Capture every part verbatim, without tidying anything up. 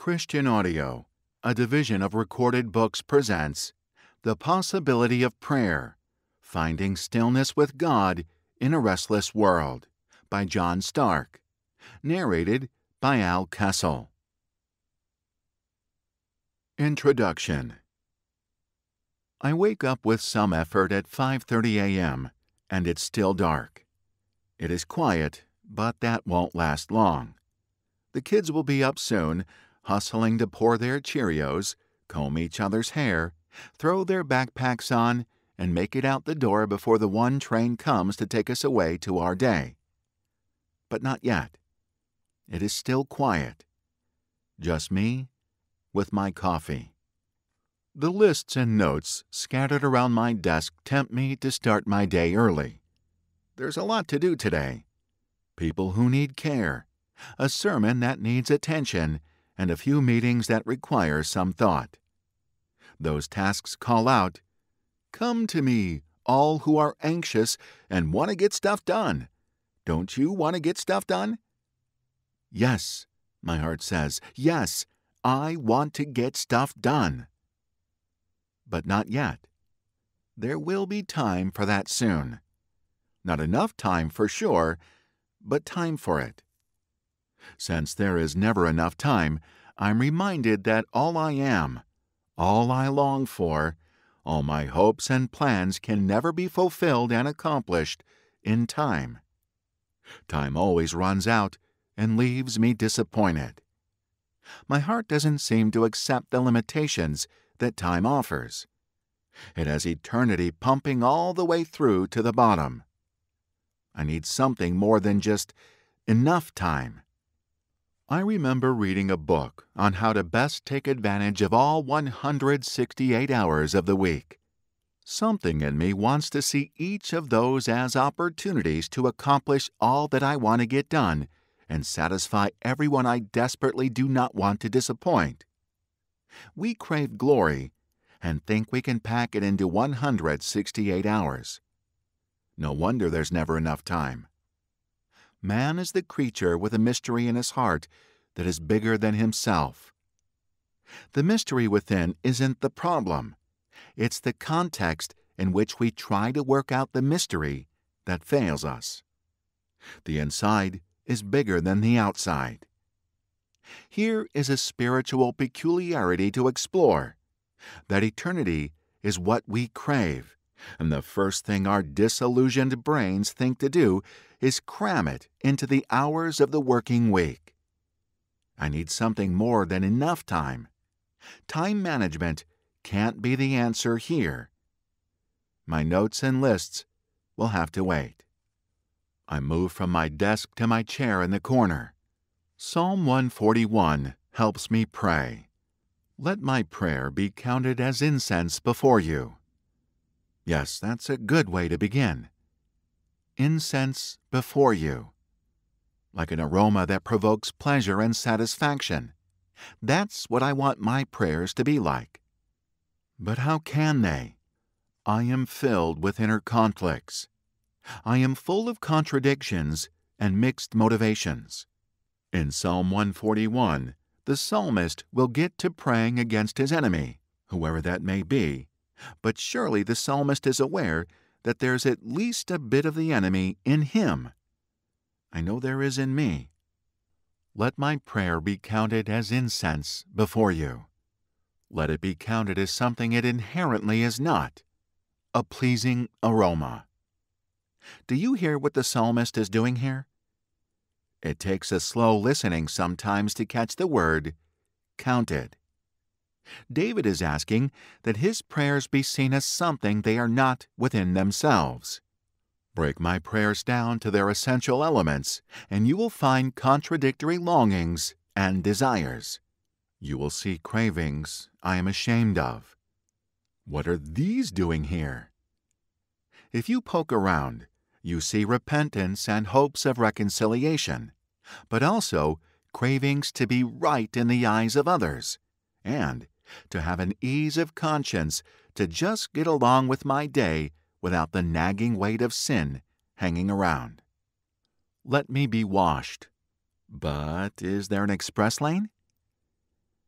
Christian Audio, a division of Recorded Books, presents The Possibility of Prayer, Finding Stillness with God in a Restless World by John Starke, narrated by Al Kessel. Introduction. I wake up with some effort at five thirty a m, and it's still dark. It is quiet, but that won't last long. The kids will be up soon, hustling to pour their Cheerios, comb each other's hair, throw their backpacks on, and make it out the door before the one train comes to take us away to our day. But not yet. It is still quiet. Just me with my coffee. The lists and notes scattered around my desk tempt me to start my day early. There's a lot to do today. People who need care, a sermon that needs attention, and a few meetings that require some thought. Those tasks call out, "Come to me, all who are anxious and want to get stuff done. Don't you want to get stuff done?" Yes, my heart says, yes, I want to get stuff done. But not yet. There will be time for that soon. Not enough time for sure, but time for it. Since there is never enough time, I'm reminded that all I am, all I long for, all my hopes and plans can never be fulfilled and accomplished in time. Time always runs out and leaves me disappointed. My heart doesn't seem to accept the limitations that time offers. It has eternity pumping all the way through to the bottom. I need something more than just enough time. I remember reading a book on how to best take advantage of all one hundred sixty-eight hours of the week. Something in me wants to see each of those as opportunities to accomplish all that I want to get done and satisfy everyone I desperately do not want to disappoint. We crave glory and think we can pack it into one hundred sixty-eight hours. No wonder there's never enough time. Man is the creature with a mystery in his heart that is bigger than himself. The mystery within isn't the problem. It's the context in which we try to work out the mystery that fails us. The inside is bigger than the outside. Here is a spiritual peculiarity to explore, that eternity is what we crave, and the first thing our disillusioned brains think to do is cram it into the hours of the working week. I need something more than enough time. Time management can't be the answer here. My notes and lists will have to wait. I move from my desk to my chair in the corner. Psalm one forty-one helps me pray. Let my prayer be counted as incense before you. Yes, that's a good way to begin. Incense before you. Like an aroma that provokes pleasure and satisfaction. That's what I want my prayers to be like. But how can they? I am filled with inner conflicts. I am full of contradictions and mixed motivations. In Psalm one forty-one, the psalmist will get to praying against his enemy, whoever that may be, but surely the psalmist is aware that there's at least a bit of the enemy in him. I know there is in me. Let my prayer be counted as incense before you. Let it be counted as something it inherently is not, a pleasing aroma. Do you hear what the psalmist is doing here? It takes a slow listening sometimes to catch the word counted. David is asking that his prayers be seen as something they are not within themselves. Break my prayers down to their essential elements, and you will find contradictory longings and desires. You will see cravings I am ashamed of. What are these doing here? If you poke around, you see repentance and hopes of reconciliation, but also cravings to be right in the eyes of others, and to have an ease of conscience to just get along with my day without the nagging weight of sin hanging around. Let me be washed. But is there an express lane?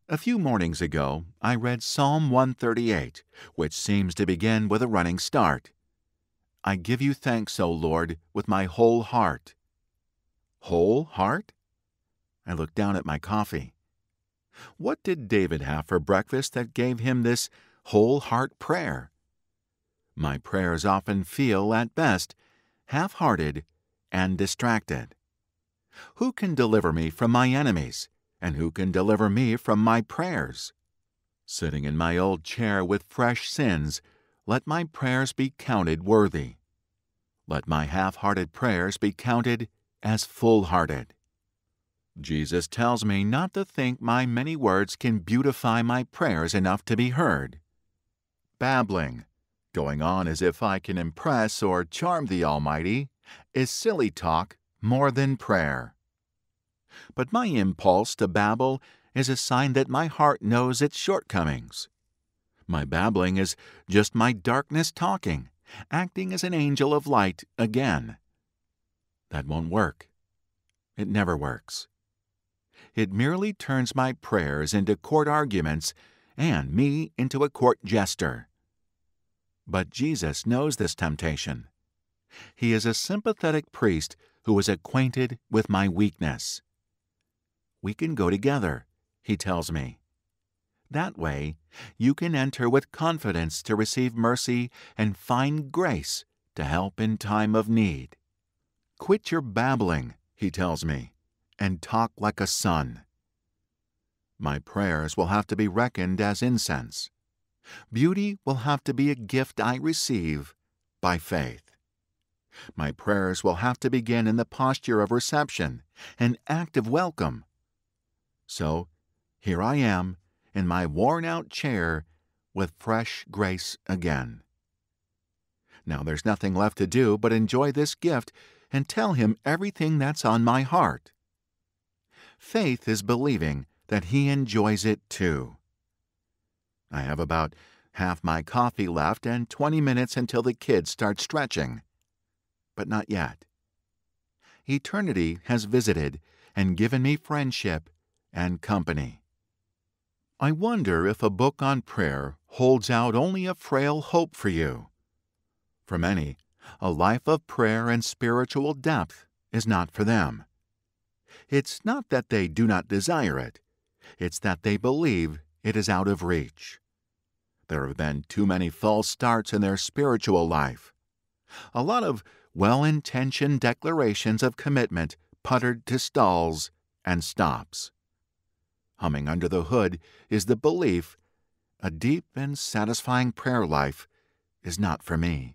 A few mornings ago, I read Psalm one thirty-eight, which seems to begin with a running start. I give you thanks, O Lord, with my whole heart. Whole heart? I looked down at my coffee. What did David have for breakfast that gave him this whole heart prayer? My prayers often feel, at best, half-hearted and distracted. Who can deliver me from my enemies, and who can deliver me from my prayers? Sitting in my old chair with fresh sins, let my prayers be counted worthy. Let my half-hearted prayers be counted as full-hearted. Jesus tells me not to think my many words can beautify my prayers enough to be heard. Babbling, going on as if I can impress or charm the Almighty, is silly talk more than prayer. But my impulse to babble is a sign that my heart knows its shortcomings. My babbling is just my darkness talking, acting as an angel of light again. That won't work. It never works. It merely turns my prayers into court arguments and me into a court jester. But Jesus knows this temptation. He is a sympathetic priest who is acquainted with my weakness. We can go together, he tells me. That way, you can enter with confidence to receive mercy and find grace to help in time of need. Quit your babbling, he tells me, and talk like a son. My prayers will have to be reckoned as incense. Beauty will have to be a gift I receive by faith. My prayers will have to begin in the posture of reception, an act of welcome. So, here I am, in my worn-out chair, with fresh grace again. Now there's nothing left to do but enjoy this gift and tell him everything that's on my heart. Faith is believing that he enjoys it too. I have about half my coffee left and twenty minutes until the kids start stretching. But not yet. Eternity has visited and given me friendship and company. I wonder if a book on prayer holds out only a frail hope for you. For many, a life of prayer and spiritual depth is not for them. It's not that they do not desire it. It's that they believe it is out of reach. There have been too many false starts in their spiritual life. A lot of well-intentioned declarations of commitment puttered to stalls and stops. Humming under the hood is the belief a deep and satisfying prayer life is not for me.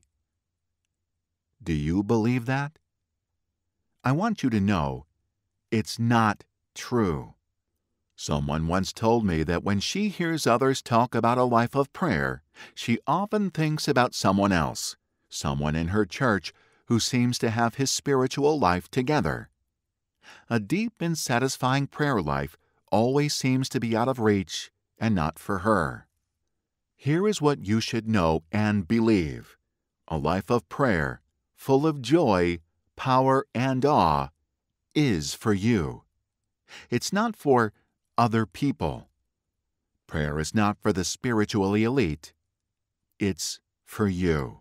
Do you believe that? I want you to know it's not true. Someone once told me that when she hears others talk about a life of prayer, she often thinks about someone else, someone in her church who seems to have his spiritual life together. A deep and satisfying prayer life always seems to be out of reach and not for her. Here is what you should know and believe. A life of prayer, full of joy, power, and awe, is for you. It's not for other people. Prayer is not for the spiritually elite. It's for you.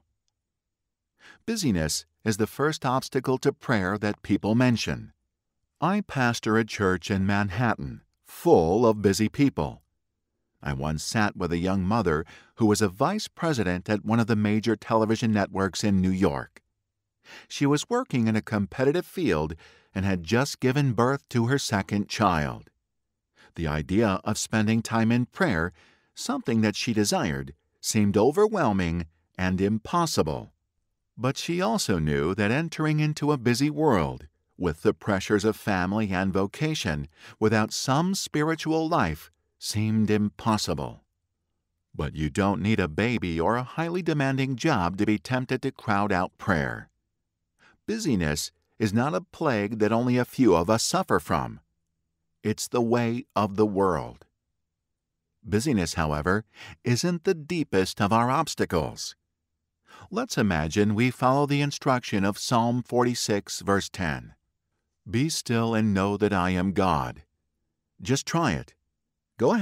Busyness is the first obstacle to prayer that people mention. I pastor a church in Manhattan, full of busy people. I once sat with a young mother who was a vice president at one of the major television networks in New York. She was working in a competitive field and had just given birth to her second child. The idea of spending time in prayer, something that she desired, seemed overwhelming and impossible. But she also knew that entering into a busy world, with the pressures of family and vocation, without some spiritual life, seemed impossible. But you don't need a baby or a highly demanding job to be tempted to crowd out prayer. Busyness is not a plague that only a few of us suffer from. It's the way of the world. Busyness, however, isn't the deepest of our obstacles. Let's imagine we follow the instruction of Psalm forty-six, verse ten. Be still and know that I am God. Just try it. Go ahead.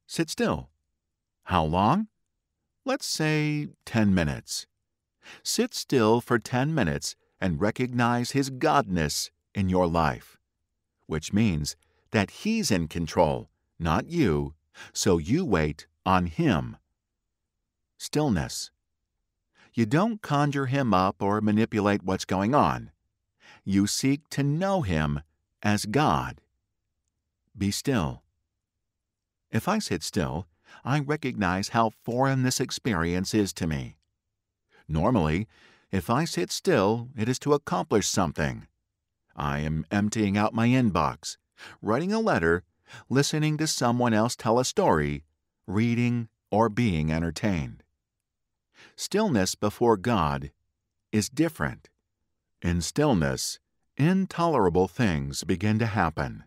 Sit still. How long? Let's say ten minutes. Sit still for ten minutes and recognize His godness in your life, which means that He's in control, not you, so you wait on Him. Stillness. You don't conjure Him up or manipulate what's going on. You seek to know Him as God. Be still. If I sit still, I recognize how foreign this experience is to me. Normally, if I sit still, it is to accomplish something. I am emptying out my inbox, writing a letter, listening to someone else tell a story, reading, or being entertained. Stillness before God is different. In stillness, intolerable things begin to happen.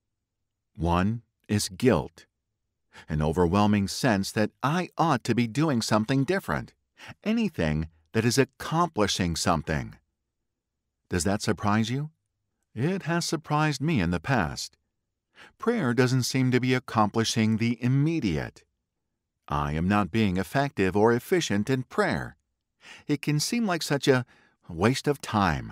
One is guilt, an overwhelming sense that I ought to be doing something different, anything that is accomplishing something. Does that surprise you? It has surprised me in the past. Prayer doesn't seem to be accomplishing the immediate. I am not being effective or efficient in prayer. It can seem like such a waste of time.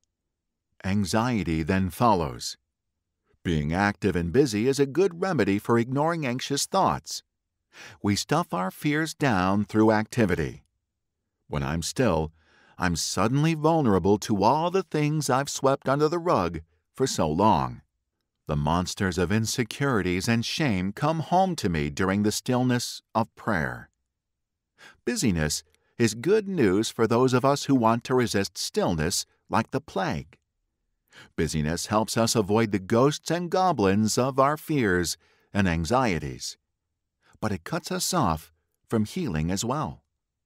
Anxiety then follows. Being active and busy is a good remedy for ignoring anxious thoughts. We stuff our fears down through activity. When I'm still, I'm suddenly vulnerable to all the things I've swept under the rug for so long. The monsters of insecurities and shame come home to me during the stillness of prayer. Busyness is good news for those of us who want to resist stillness like the plague. Busyness helps us avoid the ghosts and goblins of our fears and anxieties, but it cuts us off from healing as well.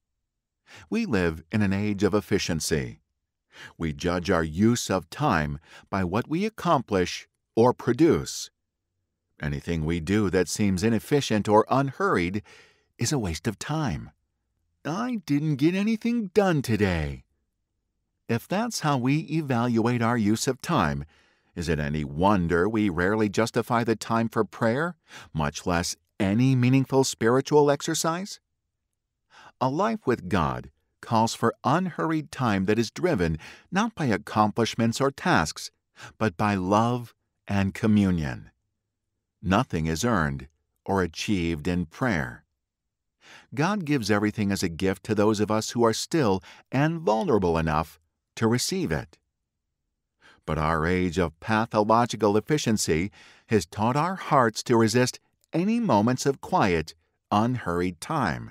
We live in an age of efficiency. We judge our use of time by what we accomplish or produce. Anything we do that seems inefficient or unhurried is a waste of time. I didn't get anything done today. If that's how we evaluate our use of time, is it any wonder we rarely justify the time for prayer, much less any meaningful spiritual exercise? A life with God calls for unhurried time that is driven not by accomplishments or tasks, but by love and communion. Nothing is earned or achieved in prayer. God gives everything as a gift to those of us who are still and vulnerable enough to receive it. But our age of pathological efficiency has taught our hearts to resist any moments of quiet, unhurried time.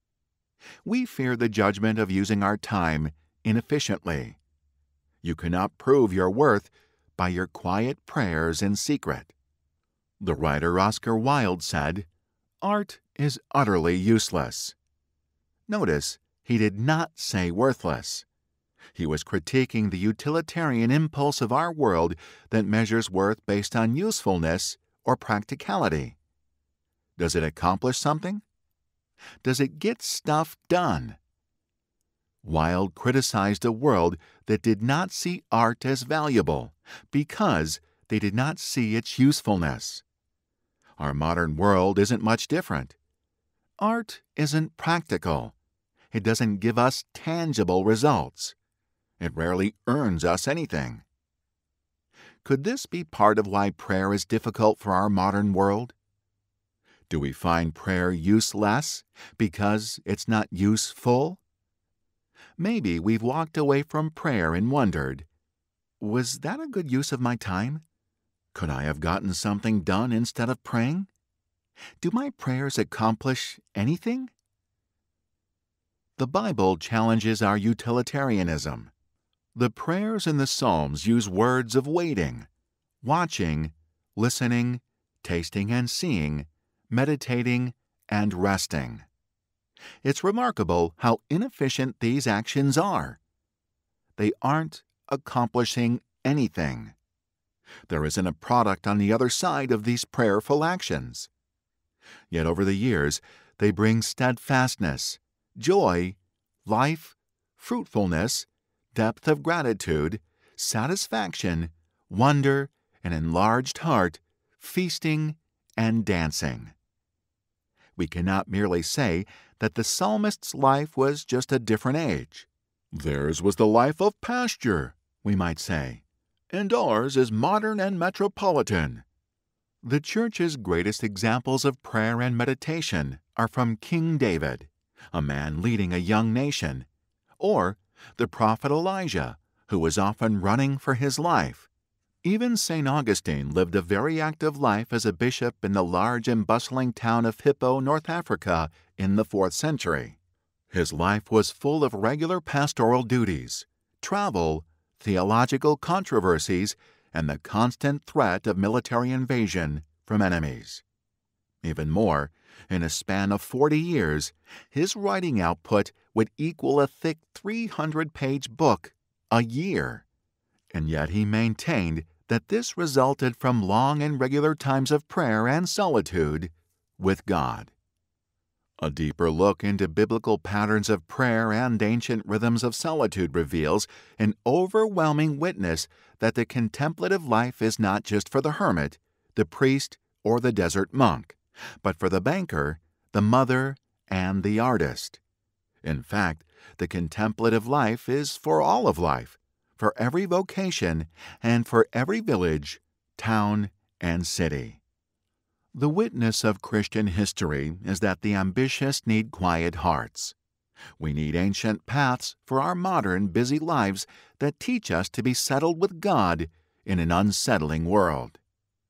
We fear the judgment of using our time inefficiently. You cannot prove your worth by your quiet prayers in secret. The writer Oscar Wilde said, "Art is utterly useless." Notice, he did not say worthless. He was critiquing the utilitarian impulse of our world that measures worth based on usefulness or practicality. Does it accomplish something? Does it get stuff done? Wilde criticized a world that did not see art as valuable because they did not see its usefulness. Our modern world isn't much different. Art isn't practical. It doesn't give us tangible results. It rarely earns us anything. Could this be part of why prayer is difficult for our modern world? Do we find prayer useless because it's not useful? Maybe we've walked away from prayer and wondered, was that a good use of my time? Could I have gotten something done instead of praying? Do my prayers accomplish anything? The Bible challenges our utilitarianism. The prayers in the Psalms use words of waiting, watching, listening, tasting and seeing, meditating, and resting. It's remarkable how inefficient these actions are. They aren't accomplishing anything. There isn't a product on the other side of these prayerful actions. Yet over the years, they bring steadfastness, joy, life, fruitfulness, depth of gratitude, satisfaction, wonder, an enlarged heart, feasting, and dancing. We cannot merely say that the psalmist's life was just a different age. Theirs was the life of pasture, we might say, and ours is modern and metropolitan. The Church's greatest examples of prayer and meditation are from King David, a man leading a young nation, or the prophet Elijah, who was often running for his life. Even Saint Augustine lived a very active life as a bishop in the large and bustling town of Hippo, North Africa, in the fourth century. His life was full of regular pastoral duties, travel, theological controversies, and the constant threat of military invasion from enemies. Even more, in a span of forty years, his writing output would equal a thick three hundred page book a year. And yet he maintained that this resulted from long and regular times of prayer and solitude with God. A deeper look into biblical patterns of prayer and ancient rhythms of solitude reveals an overwhelming witness that the contemplative life is not just for the hermit, the priest, or the desert monk, but for the banker, the mother, and the artist. In fact, the contemplative life is for all of life, for every vocation, and for every village, town, and city. The witness of Christian history is that the ambitious need quiet hearts. We need ancient paths for our modern, busy lives that teach us to be settled with God in an unsettling world.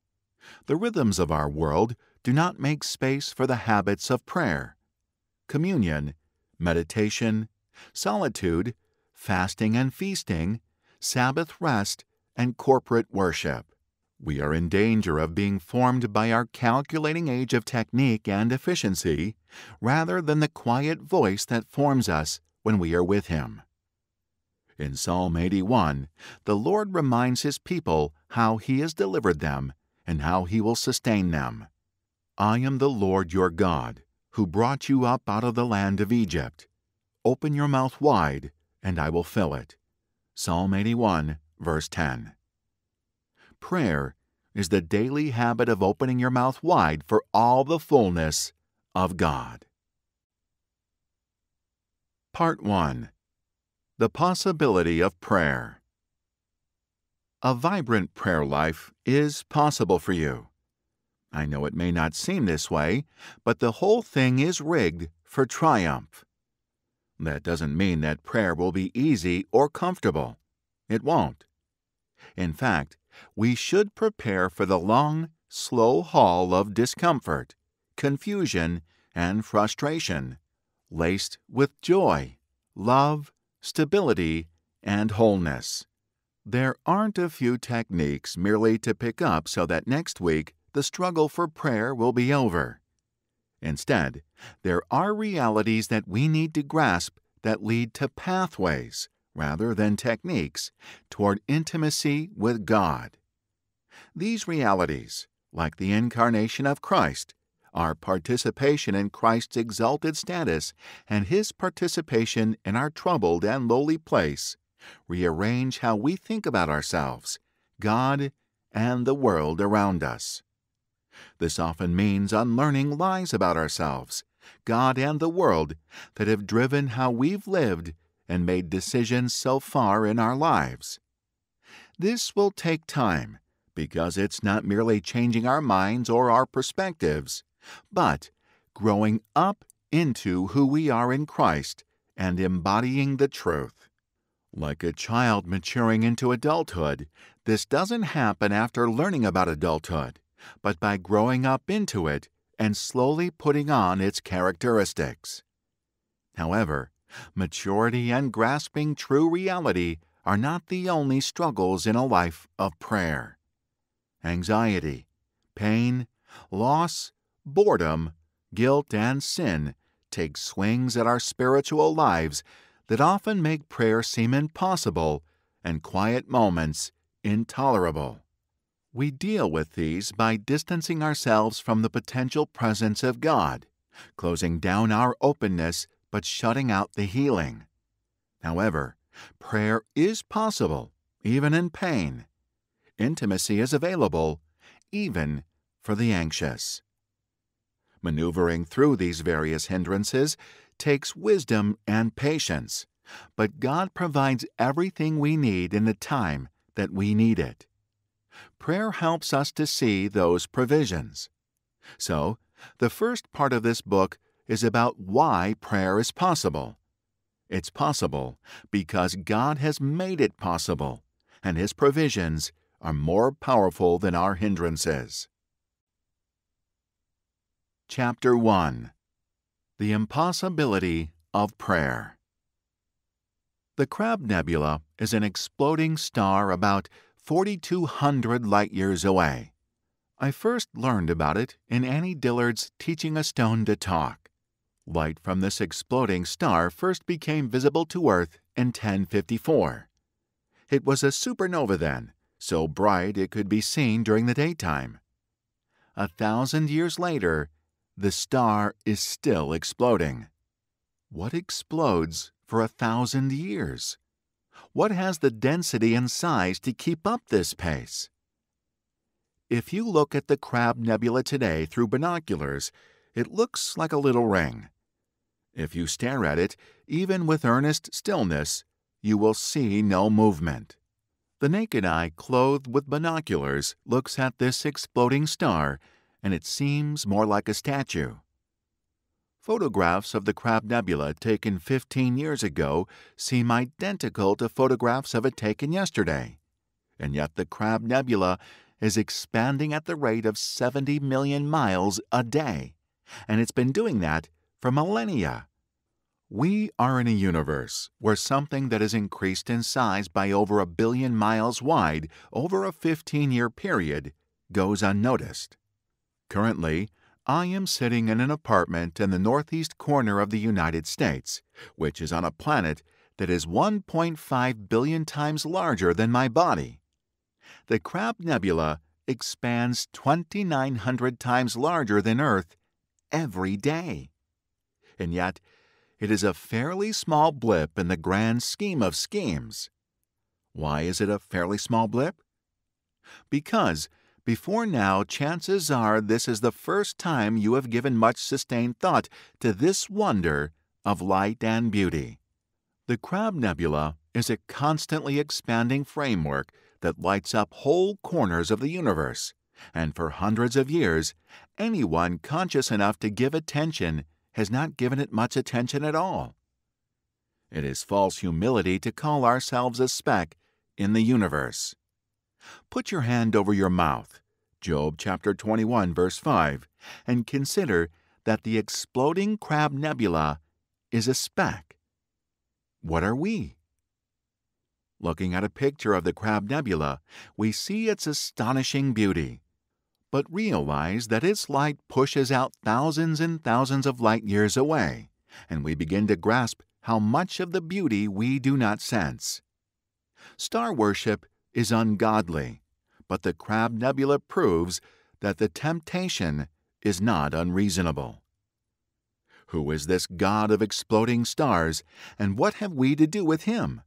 The rhythms of our world do not make space for the habits of prayer, communion, meditation, solitude, fasting and feasting, Sabbath rest, and corporate worship. We are in danger of being formed by our calculating age of technique and efficiency, rather than the quiet voice that forms us when we are with Him. In Psalm eighty-one, the Lord reminds His people how He has delivered them and how He will sustain them. I am the Lord your God, who brought you up out of the land of Egypt. Open your mouth wide, and I will fill it. Psalm eighty-one, verse ten. Prayer is the daily habit of opening your mouth wide for all the fullness of God. Part one. The Possibility of Prayer. A vibrant prayer life is possible for you. I know it may not seem this way, but the whole thing is rigged for triumph. That doesn't mean that prayer will be easy or comfortable. It won't. In fact, we should prepare for the long, slow haul of discomfort, confusion, and frustration, laced with joy, love, stability, and wholeness. There aren't a few techniques merely to pick up so that next week the struggle for prayer will be over. Instead, there are realities that we need to grasp that lead to pathways, rather than techniques, toward intimacy with God. These realities, like the incarnation of Christ, our participation in Christ's exalted status, and His participation in our troubled and lowly place, rearrange how we think about ourselves, God, and the world around us. This often means unlearning lies about ourselves, God, and the world that have driven how we've lived and made decisions so far in our lives. This will take time because it's not merely changing our minds or our perspectives, but growing up into who we are in Christ and embodying the truth. Like a child maturing into adulthood, this doesn't happen after learning about adulthood, but by growing up into it and slowly putting on its characteristics. However, maturity and grasping true reality are not the only struggles in a life of prayer. Anxiety, pain, loss, boredom, guilt, and sin take swings at our spiritual lives that often make prayer seem impossible and quiet moments intolerable. We deal with these by distancing ourselves from the potential presence of God, closing down our openness but shutting out the healing. However, prayer is possible, even in pain. Intimacy is available, even for the anxious. Maneuvering through these various hindrances takes wisdom and patience, but God provides everything we need in the time that we need it. Prayer helps us to see those provisions. So, the first part of this book is about why prayer is possible. It's possible because God has made it possible, and His provisions are more powerful than our hindrances. Chapter one. The Impossibility of Prayer. The Crab Nebula is an exploding star about forty-two hundred light-years away. I first learned about it in Annie Dillard's Teaching a Stone to Talk. Light from this exploding star first became visible to Earth in ten fifty-four. It was a supernova then, so bright it could be seen during the daytime. A thousand years later, the star is still exploding. What explodes for a thousand years? What has the density and size to keep up this pace? If you look at the Crab Nebula today through binoculars, it looks like a little ring. If you stare at it, even with earnest stillness, you will see no movement. The naked eye clothed with binoculars looks at this exploding star, and it seems more like a statue. Photographs of the Crab Nebula taken fifteen years ago seem identical to photographs of it taken yesterday, and yet the Crab Nebula is expanding at the rate of seventy million miles a day, and it's been doing that for millennia. We are in a universe where something that has increased in size by over a billion miles wide over a fifteen-year period goes unnoticed. Currently, I am sitting in an apartment in the northeast corner of the United States, which is on a planet that is one point five billion times larger than my body. The Crab Nebula expands twenty-nine hundred times larger than Earth every day. And yet, it is a fairly small blip in the grand scheme of schemes. Why is it a fairly small blip? Because before now, chances are this is the first time you have given much sustained thought to this wonder of light and beauty. The Crab Nebula is a constantly expanding framework that lights up whole corners of the universe, and for hundreds of years, anyone conscious enough to give attention has not given it much attention at all. It is false humility to call ourselves a speck in the universe. Put your hand over your mouth, Job chapter twenty-one, verse five, and consider that the exploding Crab Nebula is a speck. What are we? Looking at a picture of the Crab Nebula, we see its astonishing beauty, but realize that its light pushes out thousands and thousands of light years away, and we begin to grasp how much of the beauty we do not sense. Star worship is ungodly, but the Crab Nebula proves that the temptation is not unreasonable. Who is this God of exploding stars, and what have we to do with Him?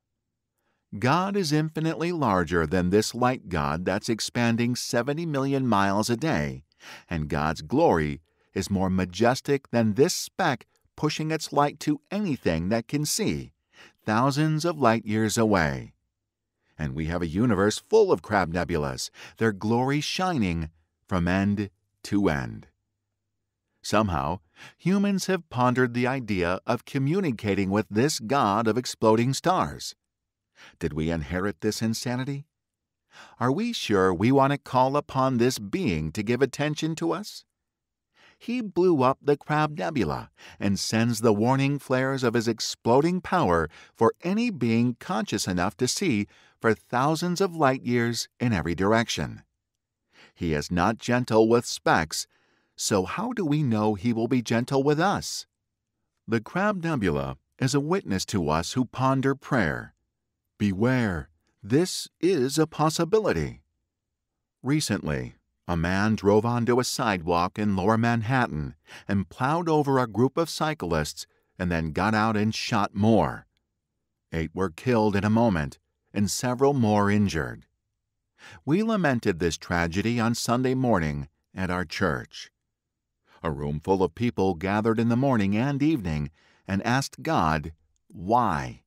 God is infinitely larger than this light God that's expanding seventy million miles a day, and God's glory is more majestic than this speck pushing its light to anything that can see, thousands of light years away. And we have a universe full of Crab Nebulas, their glory shining from end to end. Somehow, humans have pondered the idea of communicating with this God of exploding stars. Did we inherit this insanity? Are we sure we want to call upon this being to give attention to us? He blew up the Crab Nebula and sends the warning flares of his exploding power for any being conscious enough to see for thousands of light years in every direction. He is not gentle with specks, so how do we know he will be gentle with us? The Crab Nebula is a witness to us who ponder prayer. Beware, this is a possibility. Recently, a man drove onto a sidewalk in lower Manhattan and plowed over a group of cyclists and then got out and shot more. Eight were killed in a moment and several more injured. We lamented this tragedy on Sunday morning at our church. A room full of people gathered in the morning and evening and asked God, why?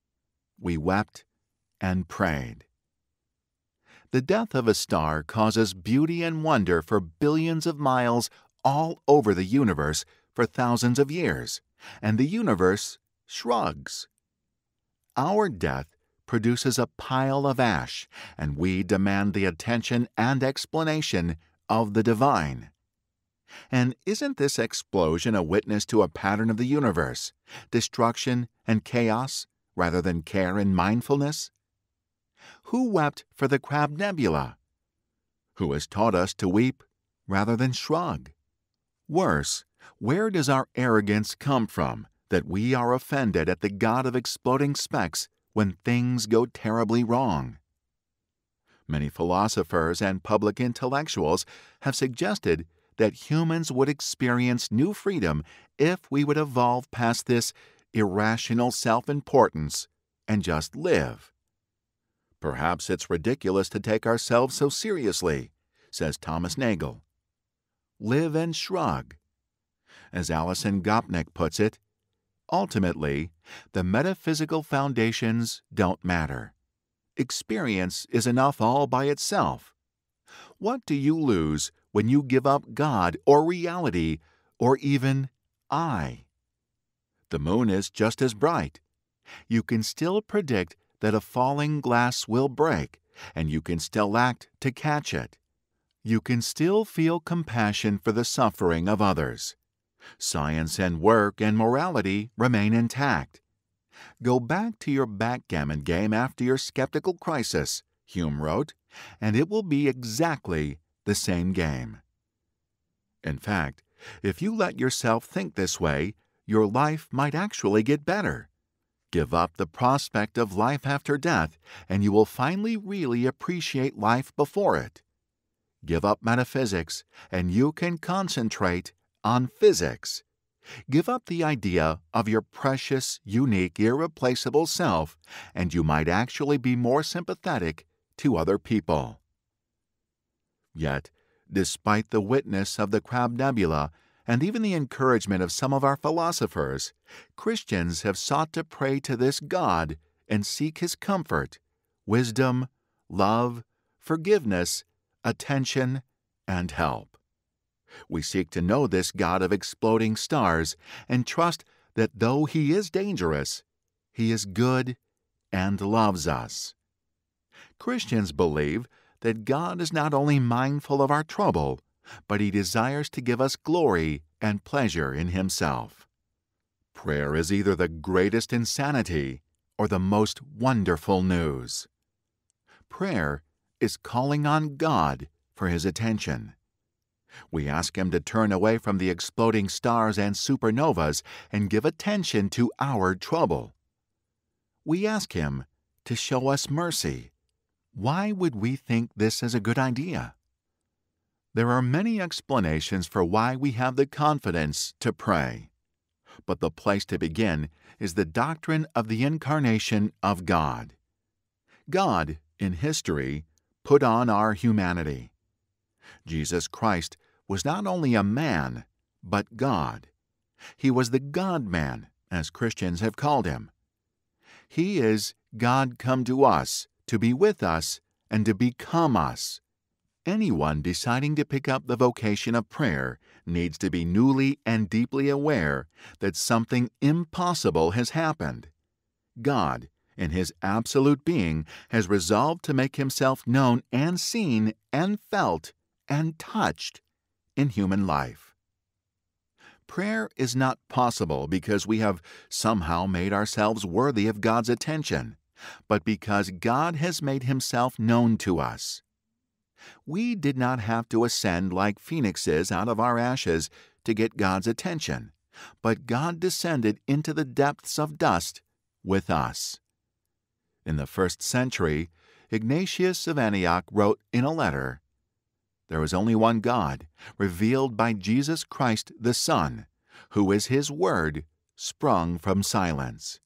We wept and prayed. The death of a star causes beauty and wonder for billions of miles all over the universe for thousands of years, and the universe shrugs. Our death produces a pile of ash, and we demand the attention and explanation of the divine. And isn't this explosion a witness to a pattern of the universe, destruction and chaos, rather than care and mindfulness? Who wept for the Crab Nebula? Who has taught us to weep rather than shrug? Worse, where does our arrogance come from that we are offended at the God of exploding specks when things go terribly wrong? Many philosophers and public intellectuals have suggested that humans would experience new freedom if we would evolve past this irrational self-importance and just live. Perhaps it's ridiculous to take ourselves so seriously, says Thomas Nagel. Live and shrug. As Alison Gopnik puts it, ultimately, the metaphysical foundations don't matter. Experience is enough all by itself. What do you lose when you give up God or reality or even I? The moon is just as bright. You can still predict that a falling glass will break, and you can still act to catch it. You can still feel compassion for the suffering of others. Science and work and morality remain intact. Go back to your backgammon game after your skeptical crisis, Hume wrote, and it will be exactly the same game. In fact, if you let yourself think this way, your life might actually get better. Give up the prospect of life after death, and you will finally really appreciate life before it. Give up metaphysics, and you can concentrate on physics. Give up the idea of your precious, unique, irreplaceable self, and you might actually be more sympathetic to other people. Yet, despite the witness of the Crab Nebula and even the encouragement of some of our philosophers, Christians have sought to pray to this God and seek His comfort, wisdom, love, forgiveness, attention, and help. We seek to know this God of exploding stars and trust that though He is dangerous, He is good and loves us. Christians believe that God is not only mindful of our trouble, but He desires to give us glory and pleasure in Himself. Prayer is either the greatest insanity or the most wonderful news. Prayer is calling on God for His attention. We ask Him to turn away from the exploding stars and supernovas and give attention to our trouble. We ask Him to show us mercy. Why would we think this is a good idea? There are many explanations for why we have the confidence to pray. But the place to begin is the doctrine of the incarnation of God. God, in history, put on our humanity. Jesus Christ was not only a man, but God. He was the God-man, as Christians have called Him. He is God come to us, to be with us, and to become us. Anyone deciding to pick up the vocation of prayer needs to be newly and deeply aware that something impossible has happened. God, in His absolute being, has resolved to make Himself known and seen and felt and touched in human life. Prayer is not possible because we have somehow made ourselves worthy of God's attention, but because God has made Himself known to us. We did not have to ascend like phoenixes out of our ashes to get God's attention, but God descended into the depths of dust with us. In the first century, Ignatius of Antioch wrote in a letter, "There is only one God, revealed by Jesus Christ the Son, who is His Word, sprung from silence."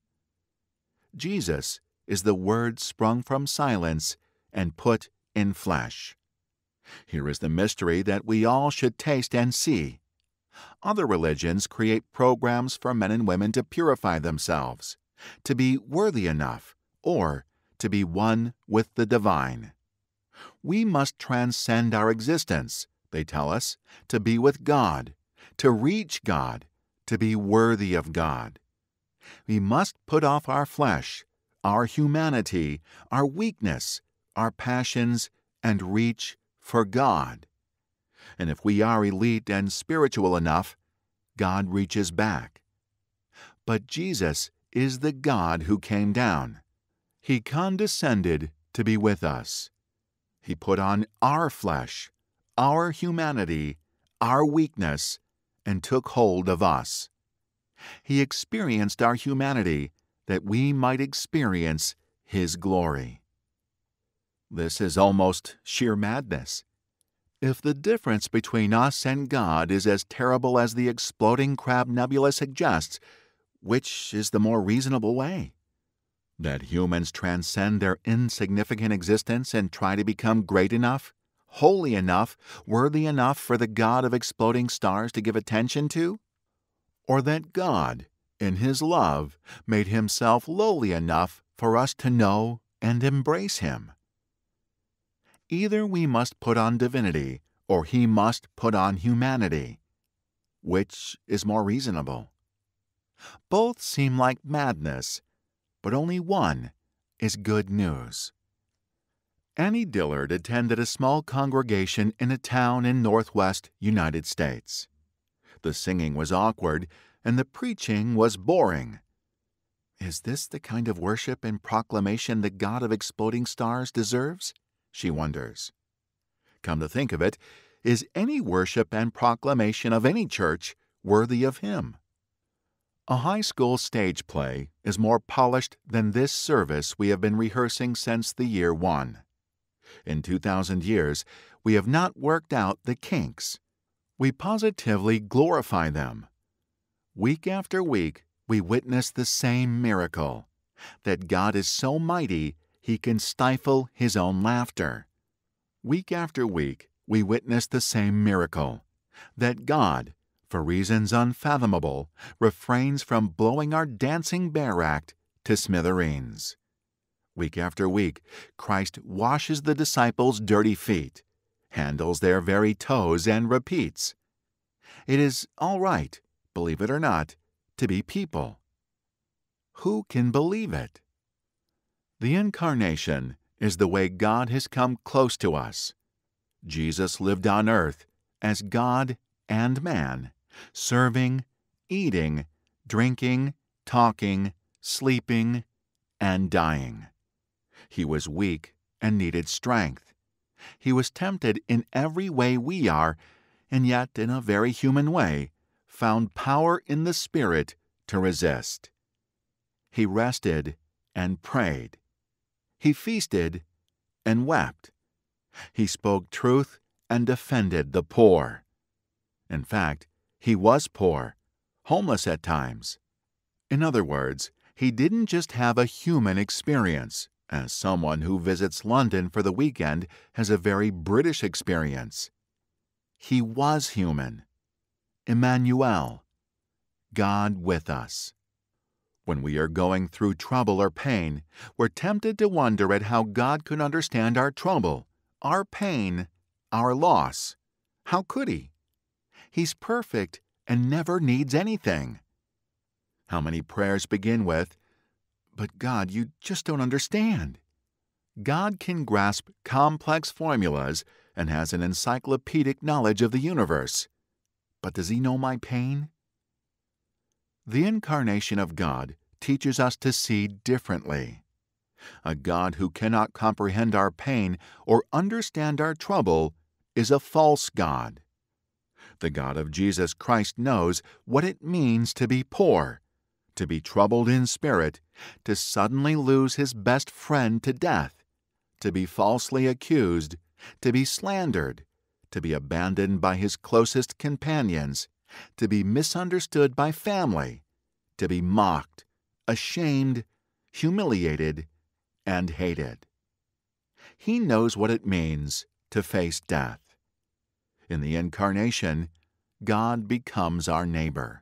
Jesus is the Word sprung from silence and put in flesh. Here is the mystery that we all should taste and see. Other religions create programs for men and women to purify themselves, to be worthy enough, or to be one with the divine. We must transcend our existence, they tell us, to be with God, to reach God, to be worthy of God. We must put off our flesh, our humanity, our weakness, our passions, and reach for God. And if we are elite and spiritual enough, God reaches back. But Jesus is the God who came down. He condescended to be with us. He put on our flesh, our humanity, our weakness, and took hold of us. He experienced our humanity that we might experience His glory. This is almost sheer madness. If the difference between us and God is as terrible as the exploding crab nebula suggests, which is the more reasonable way? That humans transcend their insignificant existence and try to become great enough, holy enough, worthy enough for the God of exploding stars to give attention to? Or that God, in His love, made Himself lowly enough for us to know and embrace Him? Either we must put on divinity, or He must put on humanity. Which is more reasonable? Both seem like madness, but only one is good news. Annie Dillard attended a small congregation in a town in northwest United States. The singing was awkward, and the preaching was boring. Is this the kind of worship and proclamation the God of exploding stars deserves? She wonders. Come to think of it, is any worship and proclamation of any church worthy of Him? A high school stage play is more polished than this service we have been rehearsing since the year one. In two thousand years, we have not worked out the kinks. We positively glorify them. Week after week, we witness the same miracle, that God is so mighty He can stifle His own laughter. Week after week, we witness the same miracle, that God, for reasons unfathomable, refrains from blowing our dancing bear act to smithereens. Week after week, Christ washes the disciples' dirty feet, handles their very toes, and repeats, "It is all right, believe it or not, to be people." Who can believe it? The Incarnation is the way God has come close to us. Jesus lived on earth as God and man, serving, eating, drinking, talking, sleeping, and dying. He was weak and needed strength. He was tempted in every way we are, and yet in a very human way, found power in the Spirit to resist. He rested and prayed. He feasted and wept. He spoke truth and defended the poor. In fact, He was poor, homeless at times. In other words, He didn't just have a human experience, as someone who visits London for the weekend has a very British experience. He was human. Emmanuel, God with us. When we are going through trouble or pain, we're tempted to wonder at how God could understand our trouble, our pain, our loss. How could He? He's perfect and never needs anything. How many prayers begin with, "But God, you just don't understand." God can grasp complex formulas and has an encyclopedic knowledge of the universe. But does He know my pain? The Incarnation of God teaches us to see differently. A God who cannot comprehend our pain or understand our trouble is a false God. The God of Jesus Christ knows what it means to be poor, to be troubled in spirit, to suddenly lose His best friend to death, to be falsely accused, to be slandered, to be abandoned by His closest companions, to be misunderstood by family, to be mocked, ashamed, humiliated, and hated. He knows what it means to face death. In the Incarnation, God becomes our neighbor.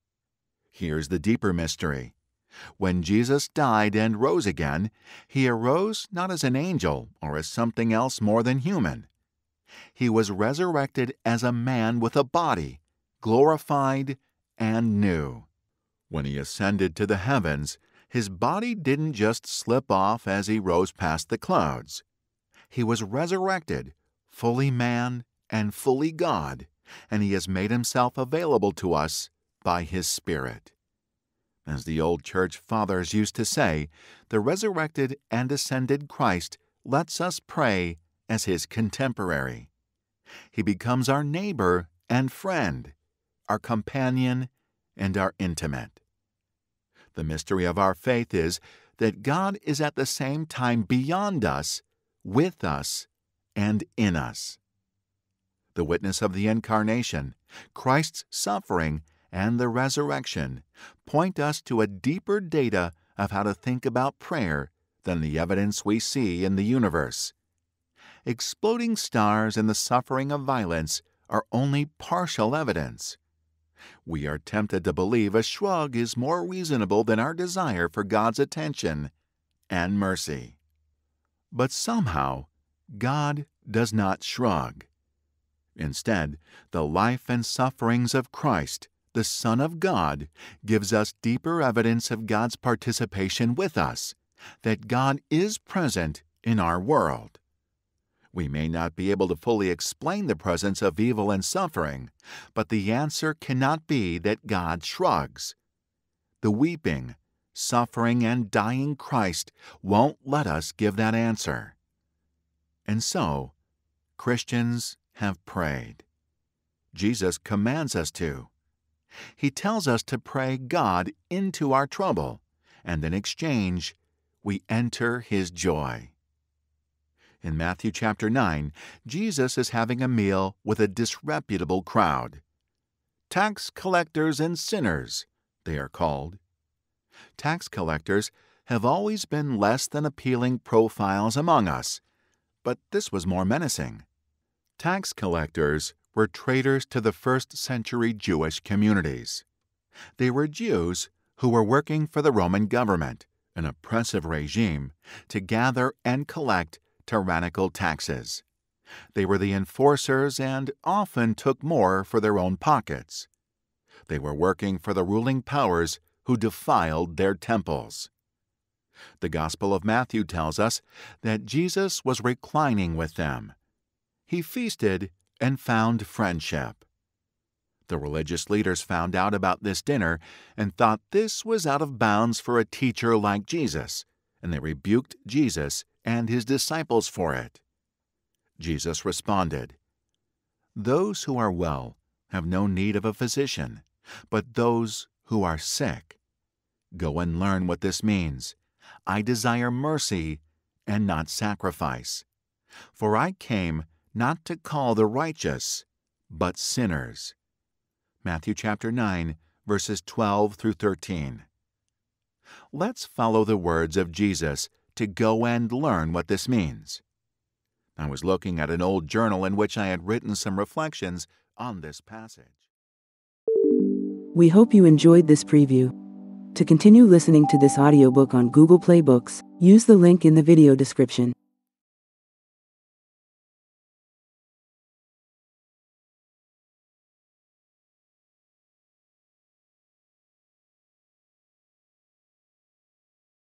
Here's the deeper mystery. When Jesus died and rose again, he arose not as an angel or as something else more than human. He was resurrected as a man with a body, glorified and new. When he ascended to the heavens, his body didn't just slip off as he rose past the clouds. He was resurrected, fully man and fully God, and he has made himself available to us by his Spirit. As the old church fathers used to say, the resurrected and ascended Christ lets us pray as his contemporary. He becomes our neighbor and friend, our companion and our intimate. The mystery of our faith is that God is at the same time beyond us, with us, and in us. The witness of the Incarnation, Christ's suffering, and the resurrection point us to a deeper data of how to think about prayer than the evidence we see in the universe. Exploding stars and the suffering of violence are only partial evidence. We are tempted to believe a shrug is more reasonable than our desire for God's attention and mercy. But somehow, God does not shrug. Instead, the life and sufferings of Christ, the Son of God, gives us deeper evidence of God's participation with us, that God is present in our world. We may not be able to fully explain the presence of evil and suffering, but the answer cannot be that God shrugs. The weeping, suffering, and dying Christ won't let us give that answer. And so, Christians have prayed. Jesus commands us to. He tells us to pray God into our trouble, and in exchange, we enter his joy. In Matthew chapter nine, Jesus is having a meal with a disreputable crowd. Tax collectors and sinners, they are called. Tax collectors have always been less than appealing profiles among us, but this was more menacing. Tax collectors were traitors to the first century Jewish communities. They were Jews who were working for the Roman government, an oppressive regime, to gather and collect tyrannical taxes. They were the enforcers and often took more for their own pockets. They were working for the ruling powers who defiled their temples. The Gospel of Matthew tells us that Jesus was reclining with them. He feasted and found friendship. The religious leaders found out about this dinner and thought this was out of bounds for a teacher like Jesus, and they rebuked Jesus and his disciples for it. Jesus responded, "Those who are well have no need of a physician, but those who are sick. Go and learn what this means. I desire mercy and not sacrifice. For I came not to call the righteous, but sinners." Matthew chapter nine, verses twelve through thirteen. Let's follow the words of Jesus to go and learn what this means. I was looking at an old journal in which I had written some reflections on this passage. We hope you enjoyed this preview. To continue listening to this audiobook on Google Play Books, use the link in the video description.